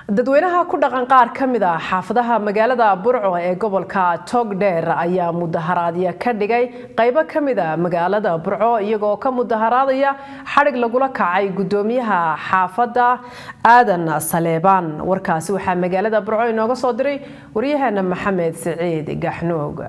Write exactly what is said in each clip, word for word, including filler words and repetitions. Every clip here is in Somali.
dadweynaha ku dhaqan qaar kamid ah xaafadaha magaalada Burco ee gobolka Togdheer ayaa mudaharaadyo ka dhigay qaybo kamid ah magaalada Burco iyagoo ka mudaharaadaya xarig lagula kacay gudoomiyaha xaafada Aadan Saleebaan warkaasi waxa magaalada Burco inooga soo diray wariyahana Maxamed Saciid Gaxnoog.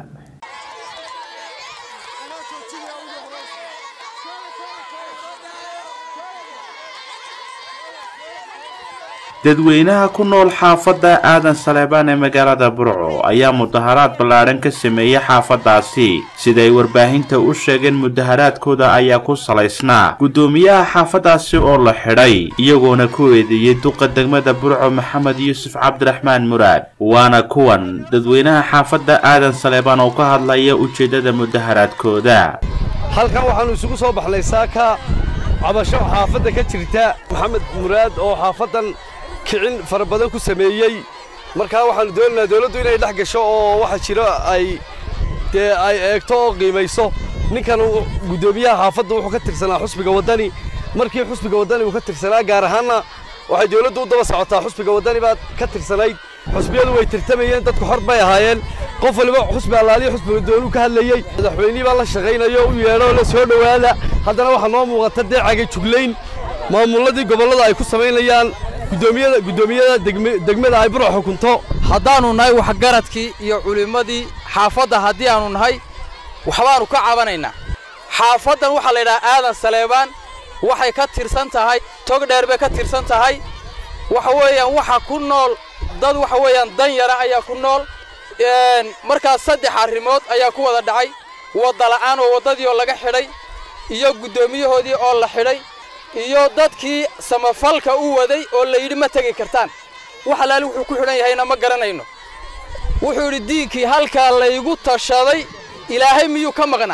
dadweynaha ku nool xaafada Aadan Saleebaan ee magaalada Burco ayaa mudaharaad ballaaran ka sameeyay xaafadaasi sida ay warbaahinta u sheegeen mudaharaadkooda ayaa ku salaysnaa gudoomiyaha xaafadaasi oo la xidhay iyagoona ku eedeeyay duqa degmada Burco Maxamed Yuusuf Cabdiraxmaan Muraad waana kuwan dadweynaha xaafada Aadan Saleebaan oo ka hadlaya ujeedada mudaharaadkooda. halkan waxaanu isugu soo baxnay saaka cabasho xaafada ka jirta Maxamed Muraad oo xaafadan kicin farabadan ku sameeyay marka waxaan doonaynaa dawladdu inay dhex gasho oo waxa jira ay ee ay eegto qiimayso ninkan gudoomiyaha xaafadda wuxuu ka tirsanaa xusbiga wadani markii xusbiga wadani uu ka tirsanaa gaar ahaan waxay dawladdu u daba socotaa xusbiga wadani baad ka tirsanayd xusbiyadu way tirtamayeen dadku xor bay ahaayeen qof waliba xusbi allaaliyo xusbiga doonu ka hadlayay madaxweynaha baa la shaqeynayo u yeedho la soo dhawaada haddana waxa noo muuqata deecaga jugleyn maamuladii gobolada ay ku sameynayaan guddoomiyada guddoomiyada degmada ay Burco xukunto haddaanu nahay wax garadkii iyo culimadii xaafadda haddii aanu nahay waxbaanu ka cabanaynaa xaafadan waxa la yiraahdaa Aadan Saleebaan waxay ka tirsan tahay Togdheer bay ka tirsan tahay waxa weeyaan waxa ku nool dad waxa weeyaan dan yara ayaa ku nool een marka saddex arrimood ayaa ku wada dhacay wada la'aan oo wadadii oo laga xidhay iyo guddoomiyahoodii oo la xidhay iyo dadkii samafalka u waday oo la yiri ma tagi kartaan waxa laali wuxuu ku xidhan yahayna ma garanayno wuxuu yiri diinkii halka la igu tashaday ilaahay miyuu ka maqna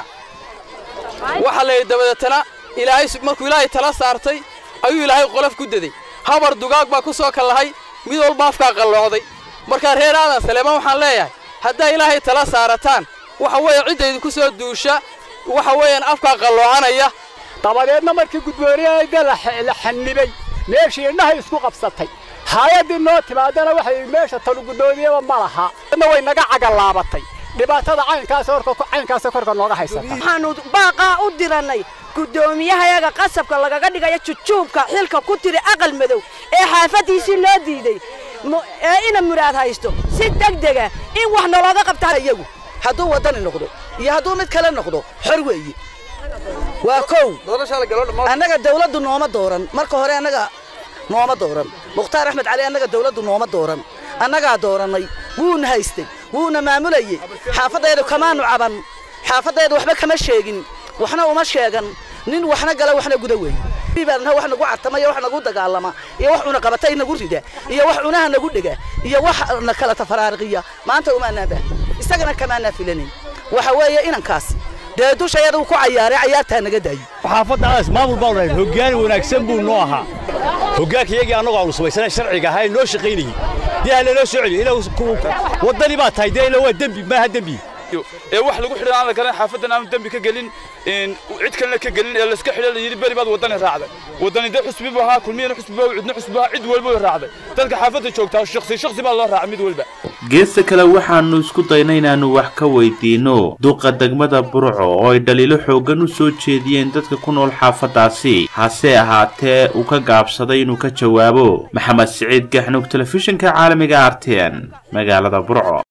waxa la dabadtana ilaahay markuu ilaahay tala saartay ayuu ilaahay qolof ku daday habar dugaag baa ku soo kalahay mid walba afka qalloocday marka reer Aadan Saleebaan waxaan leeyahay hadaa ilaahay tala saarataan waxa weeye ciideedu ku soo duusha waxa weeyaan afka qalloocanaya dabadeedna markii gudboonayaga la xannibay meeshii inahay isku qabsatay hay'adii noo timaadana waxay meesha talo guddoomiyada ma laha way naga cagalaabatay dhibaatada caynkaas horka caynkaas korka nooga haysata waxaanu baaqa u diranay guddoomiyaha qasabka lagaga dhigayo jujuubka xilka ku tiri aqal madow ee xaafadiisii loo diiday ee ina Muraad haysto si degdeg ah in wax nologa qabtaan iyagu hadduu wadan noqdo iyo hadduu mid kale noqdo xor weeye waa kow annaga dawladdu nooma dooran marka hore annaga nooma dooran Mukhtaar Axmed Cali annaga dawladdu nooma dooran annaga dooranay wuuna haystay wuuna maamulayay xaafadeedu kamaanu caban xaafadeedu waxba kama sheegin waxna uma sheegan nin waxna gala waxna guda weey bibaadna wax nagu cartamay wax nagu dagaalama iyo wax una qabatay nagu rida iyo wax unaha nagu dhiga iyo wax na kala tafaraariqiya maanta uma naaba isagana kama naafilanin waxa weeye inankaas deedushayadu ku ciyaaray ciyaarta naga day xaafadaas maamul baa leeyahay hoggaan wanaagsan buu noo ahaa hoggaankiyaga anagu aanu sameysana sharciga ahay noo shaqeynayay diyaale loo soo celiyo ilaa wadani baa tahay deelo waa dambi ma ha dambi ee wax lagu xidhan aan garan xaafadan aan dambi ka galin in cid kale ka galin ee la iska xidhan yiri bari baad wadani raacday wadani dad xusbi baa kulmiyana xusbi baa cidna xusbi baa cid walba raacday dadka xaafada joogta shakhsi shakhsi baa loo raacay mid walba geesta kale waxaanu isku daynay inaanu wax ka weydiino duqa degmada Burco oo ay dhaliilo xoogan u soo jeediyeen dadka ku nool xaafadaasi hase ahaatee uu ka gaabsaday inuu ka jawaabo. Maxamed Saciid Gaxnoog, telefishinka caalamiga R T N magaalada Burco.